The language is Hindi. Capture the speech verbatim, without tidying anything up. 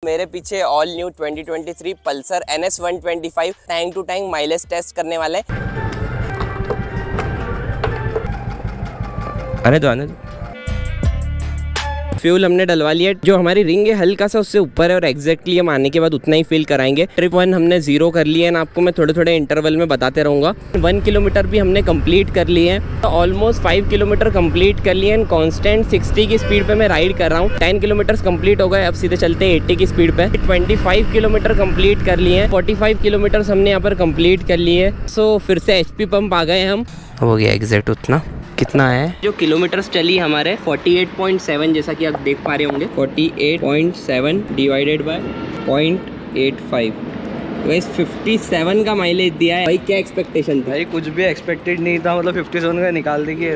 मेरे पीछे all new twenty twenty three Pulsar N S one twenty five tank to tank mileage test करने वाले हैं। अरे तो आने दो। फ्यूल हमने डलवा लिया, जो हमारी रिंग है हल्का सा उससे ऊपर है और एग्जैक्टली हम आने के बाद उतना ही फील कराएंगे। ट्रिप वन हमने जीरो कर लिया है ना, आपको मैं थोड़े थोड़े इंटरवल में बताते रहूँगा। वन किलोमीटर भी हमने कंप्लीट कर लिए हैं, तो ऑलमोस्ट फाइव किलोमीटर कंप्लीट कर लिए हैं। कॉन्स्टेंट सिक्सटी की स्पीड पे मैं राइड कर रहा हूँ। टेन किलोमीटर कंप्लीट हो गए, अब सीधे चलते हैं एट्टी की स्पीड पे। ट्वेंटी फाइव किलोमीटर कंप्लीट कर लिए हैं, फोर्टी फाइव किलोमीटर हमने यहाँ पर कंप्लीट कर लिए हैं। सो फिर से एच पी पंप आ गए हम, हो गया एग्जैक्ट उतना। कितना है जो किलोमीटर्स चली हमारे अड़तालीस पॉइंट सात, जैसा कि आप देख पा रहे होंगे। अड़तालीस पॉइंट सात divided by point eight five, वैसे सत्तावन का माइलेज दिया है। भाई क्या एक्सपेक्टेशन था? भाई कुछ भी एक्सपेक्टेड नहीं था, मतलब सत्तावन का निकाल देंगे